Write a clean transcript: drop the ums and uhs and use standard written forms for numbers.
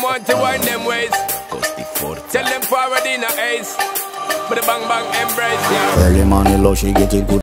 want to wind them ways. Tell them forward in a ace. But the bang bang embrace, yeah. Early money low, she get it good.